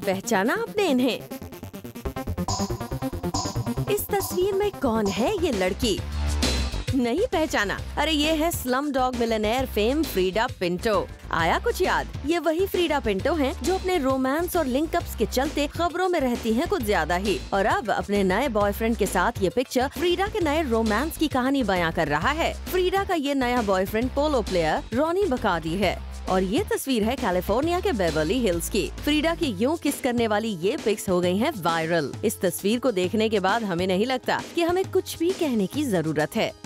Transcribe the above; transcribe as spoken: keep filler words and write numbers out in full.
पहचाना आपने इन्हें? इस तस्वीर में कौन है ये लड़की? नहीं पहचाना? अरे ये है slumdog millionaire fame Freida Pinto. आया कुछ याद? ये वही फ्रीडा पिंटो हैं जो अपने रोमांस और लिंकअप्स के चलते खबरों में रहती हैं कुछ ज्यादा ही, और अब अपने नए बॉयफ्रेंड के साथ ये पिक्चर फ्रीडा के नए रोमांस की कहानी बयां कर रहा है। फ्रीडा का ये नया बॉयफ्रेंड पोलो प्लेयर रॉनी बकादी है और ये तस्वीर है कैलिफोर्निया के बेवर्ली हिल्स की। फ्रीडा की यूं किस करने वाली ये पिक्स हो गई हैं वायरल। इस तस्वीर को देखने के बाद हमें नहीं लगता कि हमें कुछ भी कहने की जरूरत है।